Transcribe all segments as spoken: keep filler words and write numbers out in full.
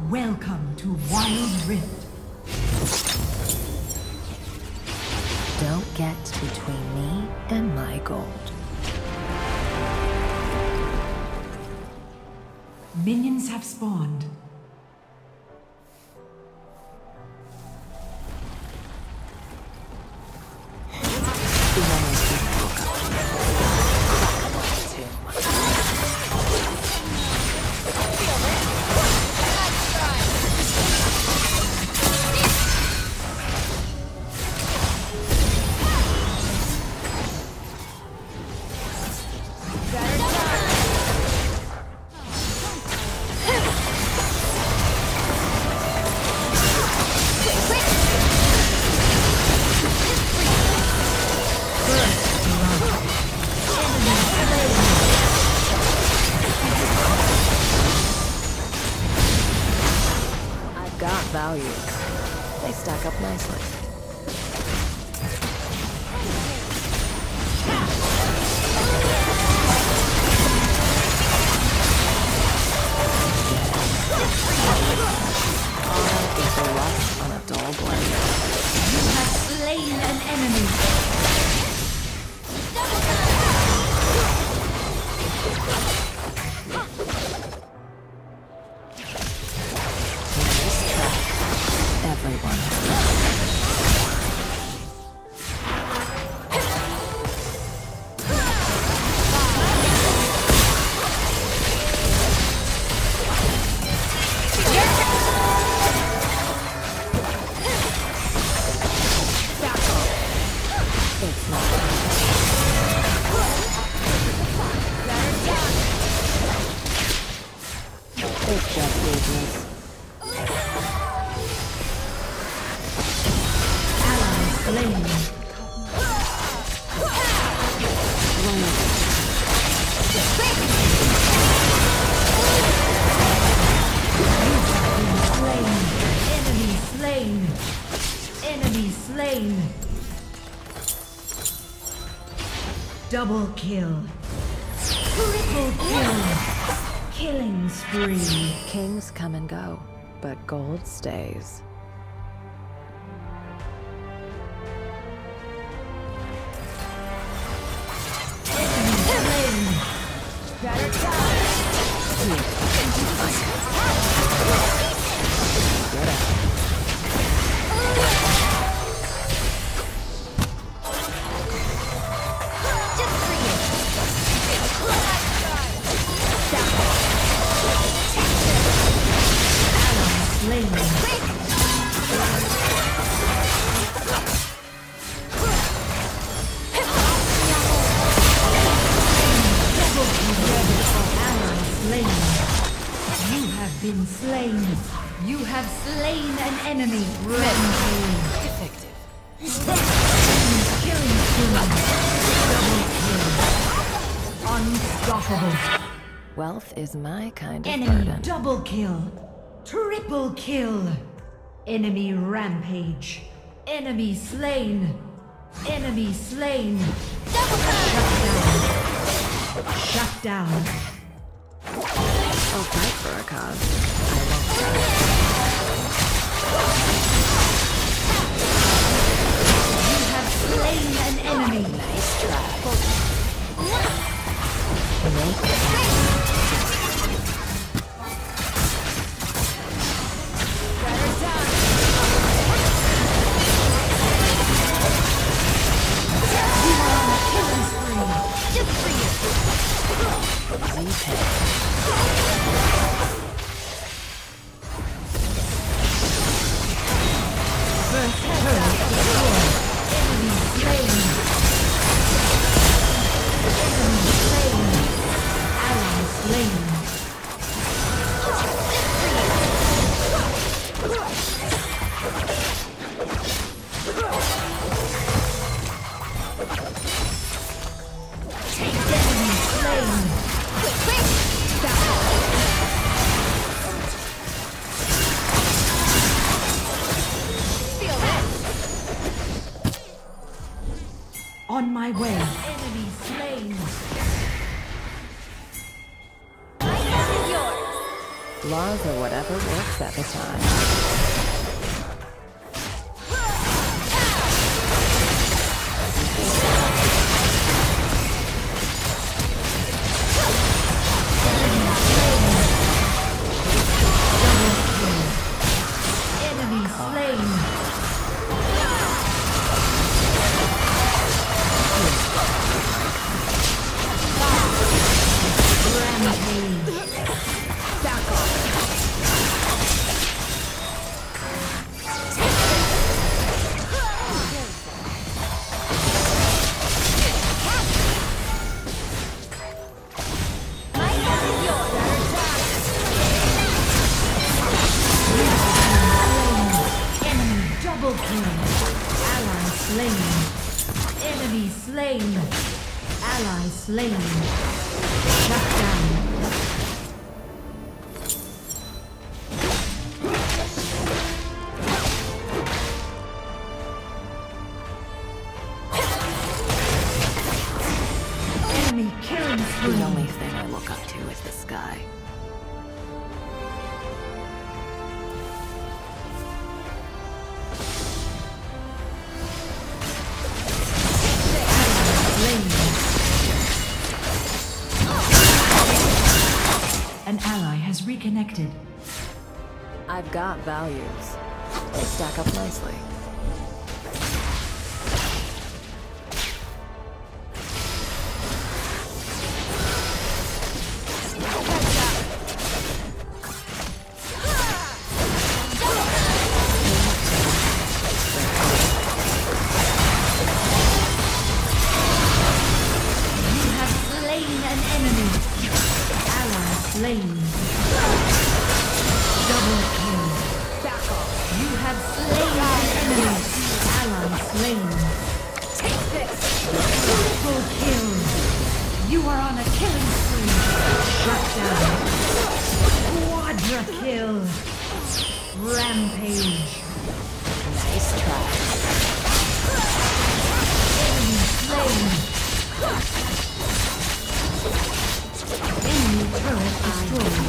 Welcome to Wild Rift. Don't get between me and my gold. Minions have spawned. Value. They stack up nicely. Honor is the rust on a dull blade. You have slain an enemy. It's just business. Ally slain. Enemy slain. Enemy slain. Double kill. Triple kill. Killing spree. Kings come and go, but gold stays. Been slain. You have slain an enemy. Rampage. Effective. Killing spree. Double kill. Unstoppable. Wealth is my kind of Enemy burden. double kill. Triple kill. Enemy rampage. Enemy slain. Enemy slain. Shut down. Shut down. I'll fight for a cause. I won't You have slain an enemy. Nice try. Make On my way. Enemy slain. Laws are whatever works at the time. Enemy slain. Rampage. Back off. Double kill. Ally slain. Enemy slain. Ally slain. Shut down. Enemy killing spree. The only thing I look up to is the sky. An ally has reconnected. I've got values. They stack up nicely. Slain. Double kill. You have slain an enemy. Ally slain. Take this. Triple kill. You are on a killing spree. Shut down. Quadra kill. Rampage. Nice try. Enemy slain. Enemy turret destroyed.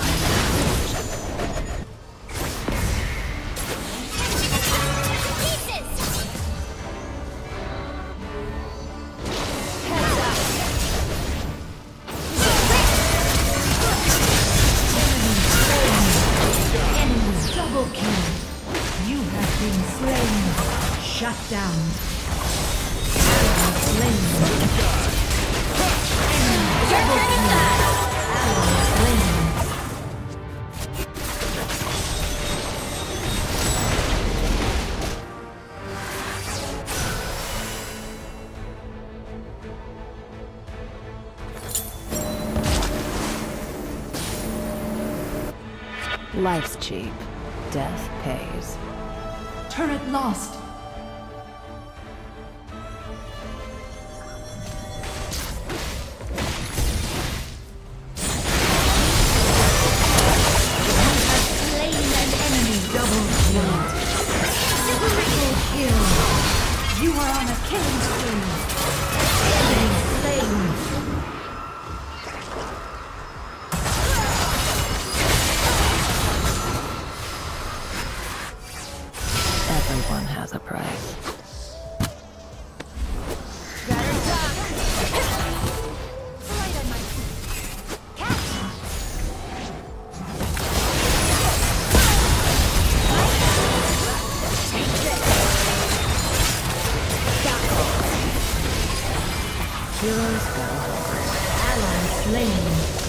Enemy double kill. You have been slain. Shut down. Ally slain. Enemy double kill. Life's cheap. Death pays. Turret lost. You are on a killing spree. Enemy slain. Everyone has a price. Heroes go hungry. Ally slain.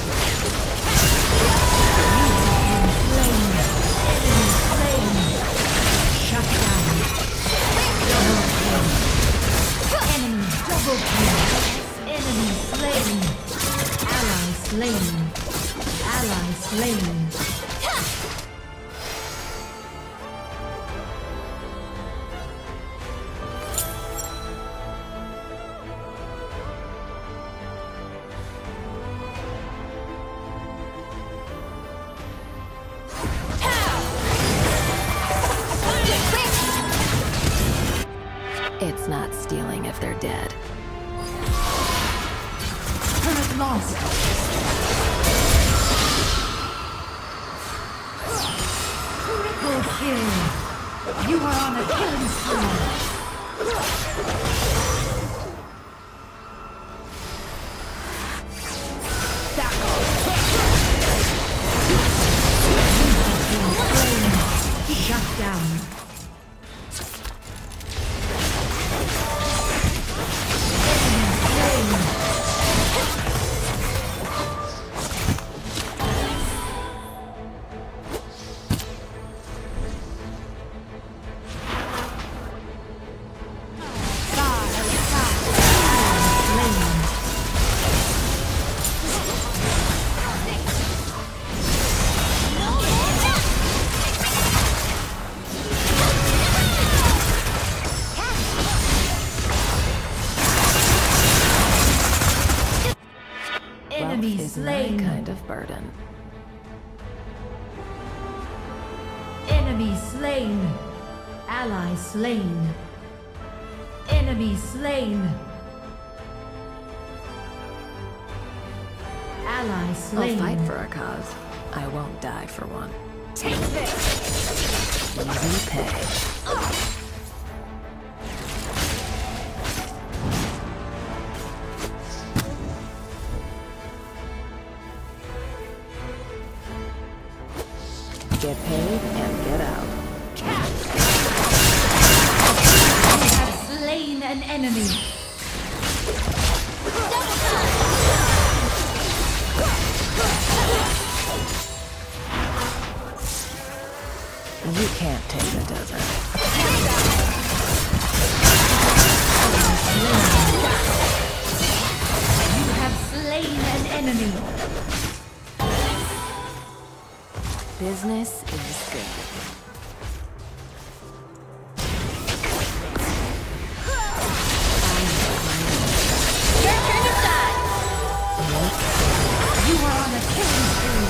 You have been slain. Enemy slain. Shut down. Double kill. Enemy double kill. Enemy slain. Ally slain. Ally slain. It's not stealing if they're dead. Turret lost. Triple kill. You are on a killing spree. Shut down. Enemy is slain. my kind of burden. Enemy slain. Ally slain. Enemy slain. Ally slain. I'll fight for a cause. I won't die for one. Take this. Easy pay. Get paid and get out. You have slain an enemy. You can't take the desert. You have slain an enemy. Business is good. Your turn to die. You are on a killing spree.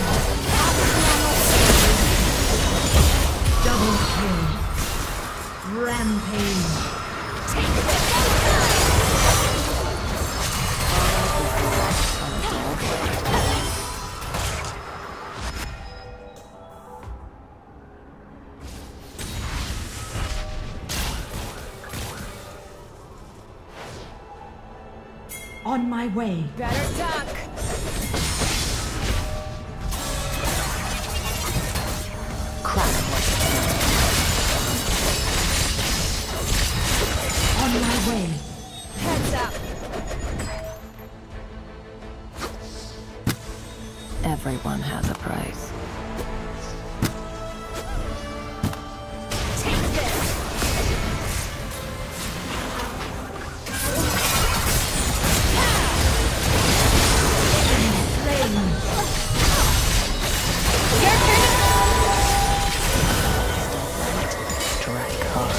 Double kill. Rampage. Take this. On my way. Better duck. Crack. On my way. Heads up. Everyone has a price. Take this. Strike hard.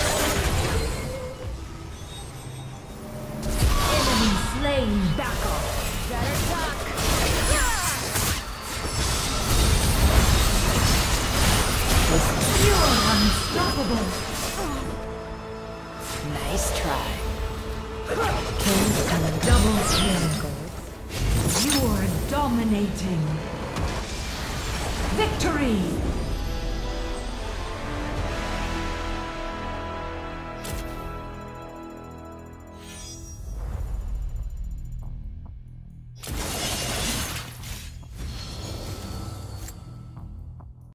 Enemy slain. Back off. Better duck. You're unstoppable. Nice try. King's coming. Double kill. You're dominating. Victory.